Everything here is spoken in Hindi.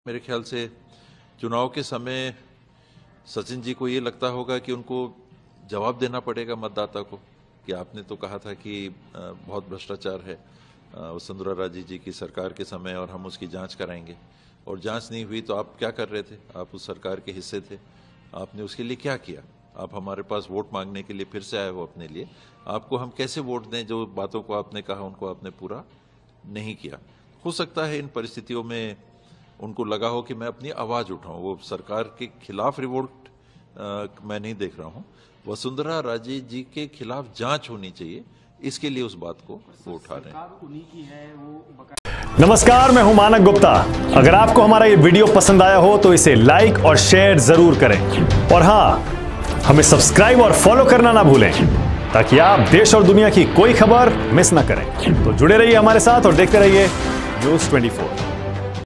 मेरे ख्याल से चुनाव के समय सचिन जी को ये लगता होगा कि उनको जवाब देना पड़ेगा मतदाता को कि आपने तो कहा था कि बहुत भ्रष्टाचार है वसुंधरा राजे जी की सरकार के समय और हम उसकी जांच कराएंगे, और जांच नहीं हुई तो आप क्या कर रहे थे? आप उस सरकार के हिस्से थे, आपने उसके लिए क्या किया? आप हमारे पास वोट मांगने के लिए फिर से आए हो अपने लिए, आपको हम कैसे वोट दें? जो बातों को आपने कहा उनको आपने पूरा नहीं किया। हो सकता है इन परिस्थितियों में उनको लगा हो कि मैं अपनी आवाज उठाऊं, वो सरकार के खिलाफ रिवोल्ट मैं नहीं देख रहा हूं, वसुंधरा राजे जी के खिलाफ जांच होनी चाहिए, इसके लिए उस बात को वो उठा रहे हैं। नमस्कार, मैं हूं मानक गुप्ता। अगर आपको हमारा ये वीडियो पसंद आया हो तो इसे लाइक और शेयर जरूर करें, और हां, हमें सब्सक्राइब और फॉलो करना ना भूलें ताकि आप देश और दुनिया की कोई खबर मिस ना करें। तो जुड़े रहिए हमारे साथ और देखते रहिए News 24।